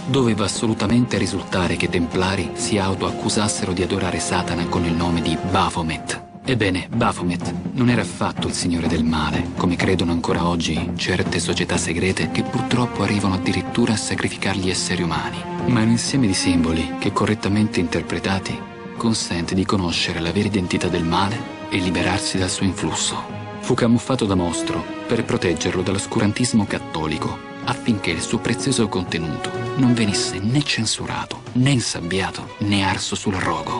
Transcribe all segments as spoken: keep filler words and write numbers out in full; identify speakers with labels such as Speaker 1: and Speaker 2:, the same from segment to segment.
Speaker 1: doveva assolutamente risultare che i Templari si autoaccusassero di adorare Satana con il nome di Baphomet. Ebbene, Baphomet non era affatto il signore del male, come credono ancora oggi certe società segrete che purtroppo arrivano addirittura a sacrificare gli esseri umani, ma è un insieme di simboli che, correttamente interpretati, consente di conoscere la vera identità del male e liberarsi dal suo influsso. Fu camuffato da mostro per proteggerlo dall'oscurantismo cattolico, affinché il suo prezioso contenuto non venisse né censurato, né insabbiato, né arso sul rogo.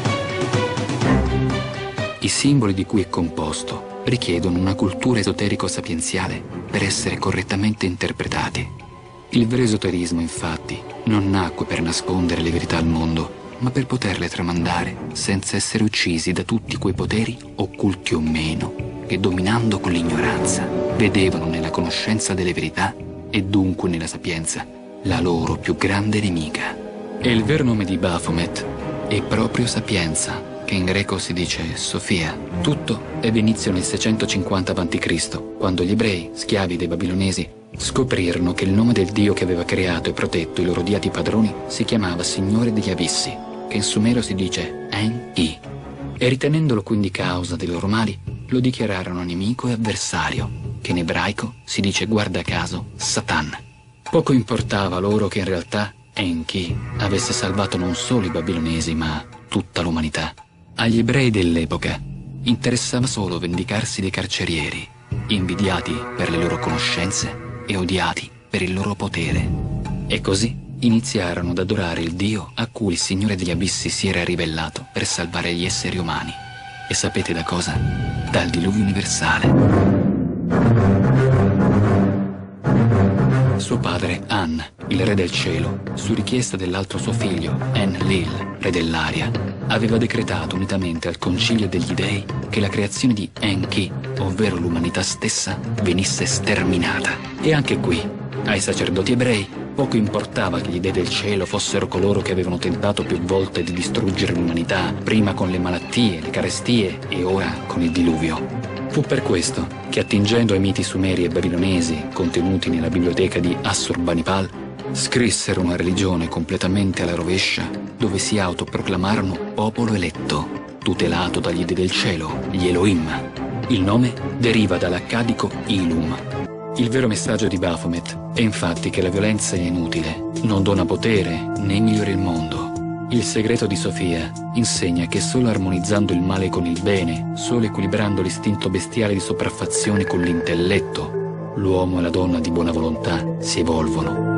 Speaker 1: I simboli di cui è composto richiedono una cultura esoterico-sapienziale per essere correttamente interpretati. Il vero esoterismo, infatti, non nacque per nascondere le verità al mondo, ma per poterle tramandare senza essere uccisi da tutti quei poteri, occulti o meno, che dominando con l'ignoranza vedevano nella conoscenza delle verità e dunque nella sapienza la loro più grande nemica. E il vero nome di Baphomet è proprio sapienza, che in greco si dice Sofia. Tutto ebbe inizio nel seicentocinquanta avanti Cristo, quando gli ebrei, schiavi dei babilonesi, scoprirono che il nome del dio che aveva creato e protetto i loro odiati padroni si chiamava Signore degli Abissi, che in sumero si dice En-I, e ritenendolo quindi causa dei loro mali, lo dichiararono nemico e avversario, che in ebraico si dice guarda caso Satan. Poco importava loro che in realtà Enki avesse salvato non solo i babilonesi, ma tutta l'umanità. Agli ebrei dell'epoca interessava solo vendicarsi dei carcerieri, invidiati per le loro conoscenze e odiati per il loro potere. E così iniziarono ad adorare il Dio a cui il Signore degli Abissi si era rivellato per salvare gli esseri umani. E sapete da cosa? Dal diluvio universale. Suo padre, An, il re del cielo, su richiesta dell'altro suo figlio, Enlil, re dell'aria, aveva decretato unitamente al concilio degli dei che la creazione di Enki, ovvero l'umanità stessa, venisse sterminata. E anche qui, ai sacerdoti ebrei, poco importava che gli dei del cielo fossero coloro che avevano tentato più volte di distruggere l'umanità, prima con le malattie, le carestie e ora con il diluvio. Fu per questo che, attingendo ai miti sumeri e babilonesi contenuti nella biblioteca di Assurbanipal, scrissero una religione completamente alla rovescia, dove si autoproclamarono popolo eletto, tutelato dagli dei del cielo, gli Elohim. Il nome deriva dall'accadico Ilum. Il vero messaggio di Baphomet è infatti che la violenza è inutile, non dona potere né migliora il mondo. Il segreto di Sofia insegna che solo armonizzando il male con il bene, solo equilibrando l'istinto bestiale di sopraffazione con l'intelletto, l'uomo e la donna di buona volontà si evolvono.